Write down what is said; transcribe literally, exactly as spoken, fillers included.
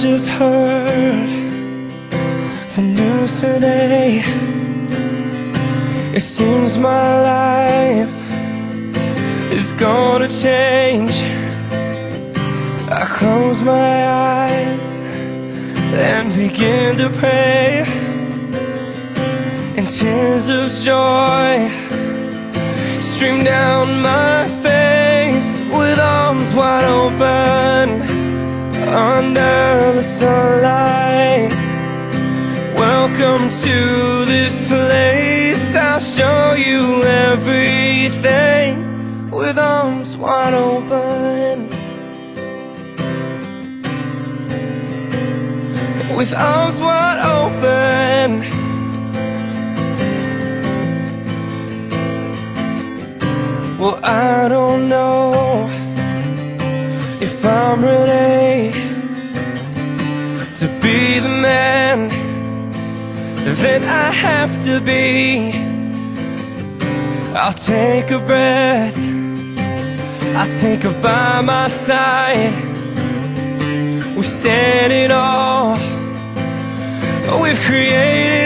just heard the news today. It seems my life is gonna change. I close my eyes and begin to pray, and tears of joy stream down my face. With arms wide open under the sunlight, welcome to this place. I'll show you everything. With arms wide open, with arms wide open. Well, I don't know if I'm ready to be the man that I have to be. I'll take a breath, I'll take her by my side. We stand it all, we've created